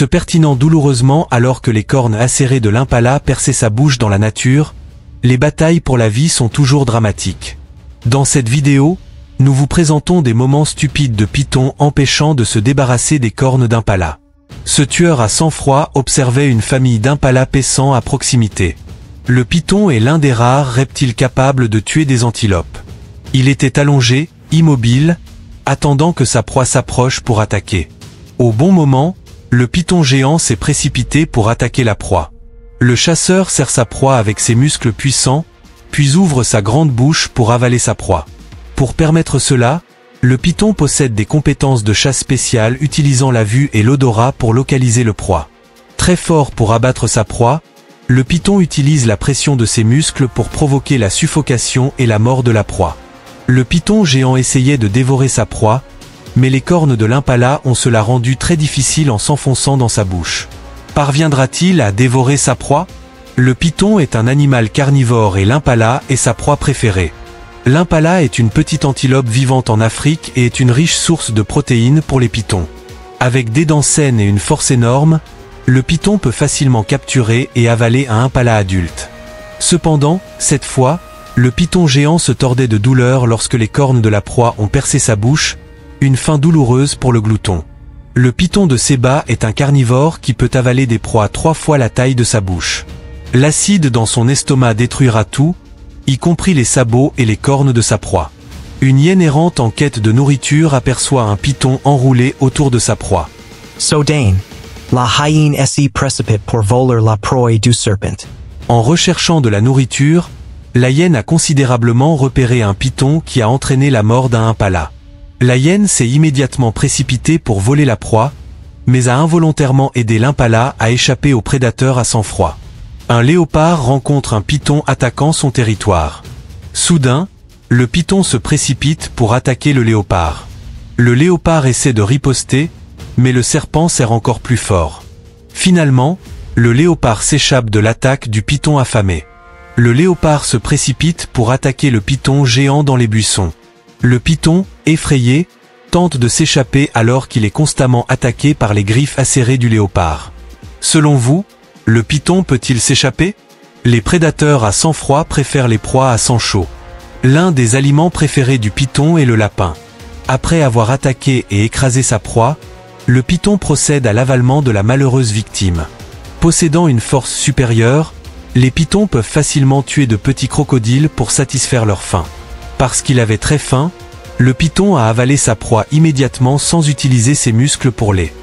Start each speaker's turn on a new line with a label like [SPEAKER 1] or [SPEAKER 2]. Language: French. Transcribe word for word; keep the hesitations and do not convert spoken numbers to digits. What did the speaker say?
[SPEAKER 1] se pertinant douloureusement alors que les cornes acérées de l'impala perçaient sa bouche dans la nature. Les batailles pour la vie sont toujours dramatiques. Dans cette vidéo, nous vous présentons des moments stupides de python empêchant de se débarrasser des cornes d'impala. Ce tueur à sang-froid observait une famille d'impala paissant à proximité. Le python est l'un des rares reptiles capables de tuer des antilopes. Il était allongé, immobile, attendant que sa proie s'approche pour attaquer. Au bon moment, le python géant s'est précipité pour attaquer la proie. Le chasseur serre sa proie avec ses muscles puissants, puis ouvre sa grande bouche pour avaler sa proie. Pour permettre cela, le python possède des compétences de chasse spéciales utilisant la vue et l'odorat pour localiser le proie. Très fort pour abattre sa proie, le python utilise la pression de ses muscles pour provoquer la suffocation et la mort de la proie. Le python géant essayait de dévorer sa proie, mais les cornes de l'impala ont cela rendu très difficile en s'enfonçant dans sa bouche. Parviendra-t-il à dévorer sa proie? Le python est un animal carnivore et l'impala est sa proie préférée. L'impala est une petite antilope vivante en Afrique et est une riche source de protéines pour les pythons. Avec des dents saines et une force énorme, le python peut facilement capturer et avaler un impala adulte. Cependant, cette fois, le python géant se tordait de douleur lorsque les cornes de la proie ont percé sa bouche, une fin douloureuse pour le glouton. Le python de Séba est un carnivore qui peut avaler des proies trois fois la taille de sa bouche. L'acide dans son estomac détruira tout, y compris les sabots et les cornes de sa proie. Une hyène errante en quête de nourriture aperçoit un python enroulé autour de sa proie.
[SPEAKER 2] Soudain, la hyène s'y précipite pour voler la proie du serpent.
[SPEAKER 1] En recherchant de la nourriture, la hyène a considérablement repéré un python qui a entraîné la mort d'un impala. La hyène s'est immédiatement précipitée pour voler la proie, mais a involontairement aidé l'impala à échapper au prédateur à sang-froid. Un léopard rencontre un python attaquant son territoire. Soudain, le python se précipite pour attaquer le léopard. Le léopard essaie de riposter, mais le serpent serre encore plus fort. Finalement, le léopard s'échappe de l'attaque du python affamé. Le léopard se précipite pour attaquer le python géant dans les buissons. Le python, effrayé, tente de s'échapper alors qu'il est constamment attaqué par les griffes acérées du léopard. Selon vous, le python peut-il s'échapper? Les prédateurs à sang froid préfèrent les proies à sang chaud. L'un des aliments préférés du python est le lapin. Après avoir attaqué et écrasé sa proie, le python procède à l'avalement de la malheureuse victime. Possédant une force supérieure, les pythons peuvent facilement tuer de petits crocodiles pour satisfaire leur faim. Parce qu'il avait très faim, le python a avalé sa proie immédiatement sans utiliser ses muscles pour les